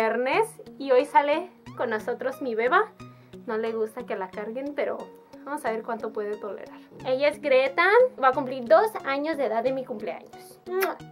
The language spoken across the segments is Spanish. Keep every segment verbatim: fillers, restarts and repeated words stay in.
viernes y hoy sale con nosotros mi beba. No le gusta que la carguen, pero vamos a ver cuánto puede tolerar. Ella es Greta, va a cumplir dos años de edad de mi cumpleaños.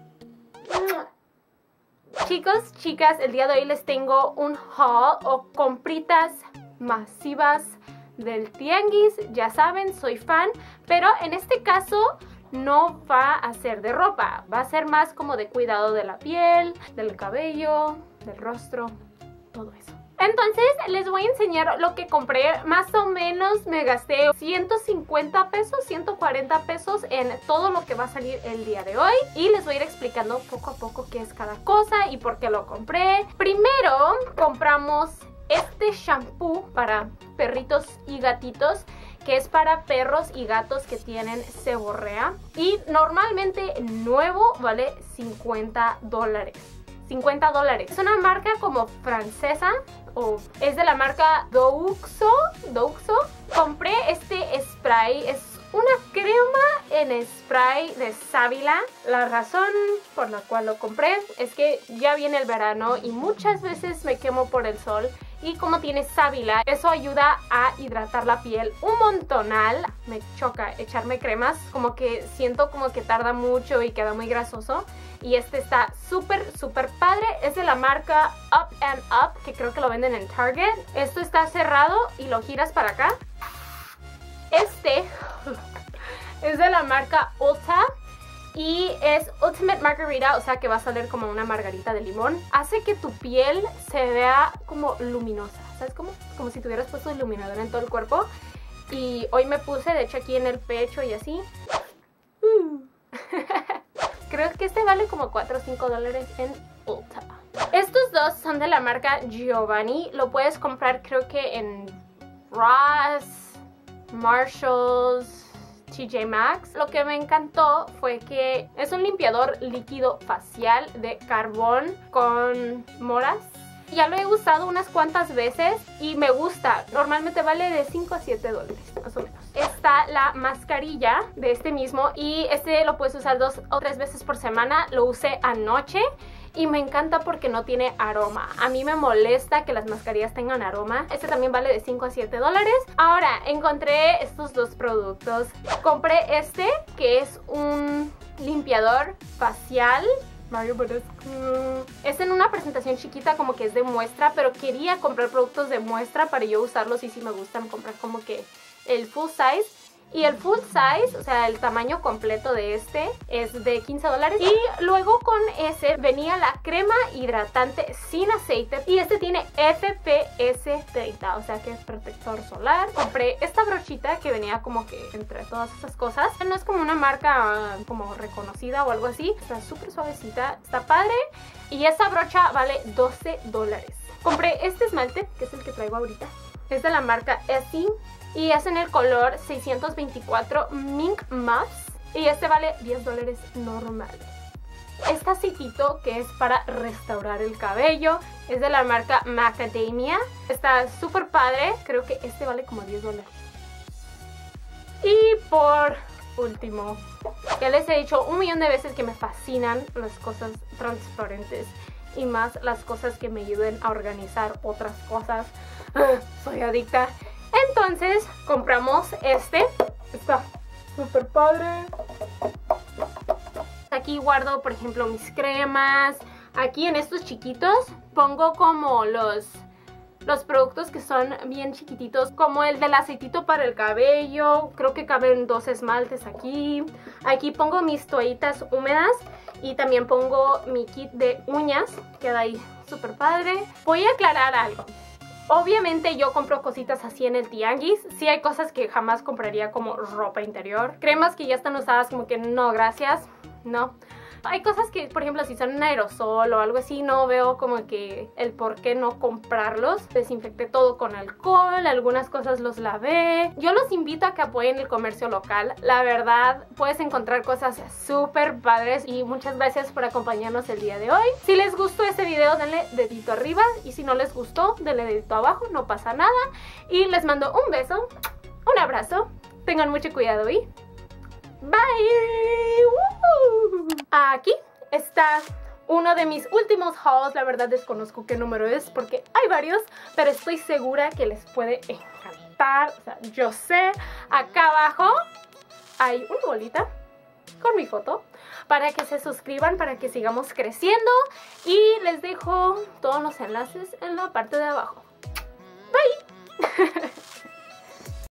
Chicos, chicas, el día de hoy les tengo un haul o compritas masivas del tianguis. Ya saben, soy fan, pero en este caso no va a ser de ropa, va a ser más como de cuidado de la piel, del cabello, del rostro, todo eso. Entonces les voy a enseñar lo que compré. Más o menos me gasté ciento cincuenta pesos, ciento cuarenta pesos en todo lo que va a salir el día de hoy. Y les voy a ir explicando poco a poco qué es cada cosa y por qué lo compré. Primero compramos este shampoo para perritos y gatitos, que es para perros y gatos que tienen seborrea. Y normalmente nuevo vale cincuenta dólares. cincuenta dólares. Es una marca como francesa, o es de la marca Douxo. Douxo. Compré este spray, es una crema en spray de sábila. La razón por la cual lo compré es que ya viene el verano y muchas veces me quemo por el sol. Y como tiene sábila, eso ayuda a hidratar la piel un montonal. Me choca echarme cremas, como que siento como que tarda mucho y queda muy grasoso. Y este está súper, súper padre. Es de la marca Up and Up, que creo que lo venden en Target. Esto está cerrado y lo giras para acá. Este es de la marca Ulta. Y es Ultimate Margarita, o sea que va a salir como una margarita de limón. Hace que tu piel se vea como luminosa, ¿sabes cómo? Como si tuvieras puesto iluminador en todo el cuerpo. Y hoy me puse, de hecho, aquí en el pecho y así. Uh. Creo que este vale como cuatro o cinco dólares en Ulta. Estos dos son de la marca Giovanni. Lo puedes comprar creo que en Ross, Marshalls, T J Maxx. Lo que me encantó fue que es un limpiador líquido facial de carbón con moras. Ya lo he usado unas cuantas veces y me gusta. Normalmente vale de cinco a siete dólares, más o menos. Está la mascarilla de este mismo y este lo puedes usar dos o tres veces por semana. Lo usé anoche y me encanta porque no tiene aroma. A mí me molesta que las mascarillas tengan aroma. Este también vale de cinco a siete dólares. Ahora, encontré estos dos productos. Compré este, que es un limpiador facial. Mario Badescu. Es en una presentación chiquita, como que es de muestra, pero quería comprar productos de muestra para yo usarlos y si me gustan comprar como que el full size. Y el full size, o sea, el tamaño completo de este es de quince dólares. Y luego con ese venía la crema hidratante sin aceite. Y este tiene F P S treinta, o sea que es protector solar. Compré esta brochita que venía como que entre todas esas cosas. No es como una marca uh, como reconocida o algo así. Está súper suavecita, está padre. Y esa brocha vale doce dólares. Compré este esmalte, que es el que traigo ahorita. Es de la marca Essie. Y es en el color seiscientos veinticuatro Mink Muffs. Y este vale diez dólares normales. Este aceitito que es para restaurar el cabello es de la marca Macadamia. Está súper padre. Creo que este vale como diez dólares. Y por último, ya les he dicho un millón de veces que me fascinan las cosas transparentes. Y más las cosas que me ayuden a organizar otras cosas. Soy adicta. Entonces compramos este. Está súper padre. Aquí guardo, por ejemplo, mis cremas. Aquí en estos chiquitos pongo como los, los productos que son bien chiquititos, como el del aceitito para el cabello. Creo que caben dos esmaltes aquí. Aquí pongo mis toallitas húmedas y también pongo mi kit de uñas. Queda ahí súper padre. Voy a aclarar algo. Obviamente yo compro cositas así en el tianguis. Sí hay cosas que jamás compraría, como ropa interior. Cremas que ya están usadas, como que no, gracias. No. Hay cosas que, por ejemplo, si son un aerosol o algo así, no veo como que el por qué no comprarlos. Desinfecté todo con alcohol, algunas cosas los lavé. Yo los invito a que apoyen el comercio local. La verdad, puedes encontrar cosas súper padres y muchas gracias por acompañarnos el día de hoy. Si les gustó este video, denle dedito arriba y si no les gustó, denle dedito abajo, no pasa nada. Y les mando un beso, un abrazo, tengan mucho cuidado y bye. Aquí está uno de mis últimos hauls. La verdad desconozco qué número es porque hay varios, pero estoy segura que les puede encantar. O sea, yo sé. Acá abajo hay una bolita con mi foto para que se suscriban, para que sigamos creciendo, y les dejo todos los enlaces en la parte de abajo. Bye.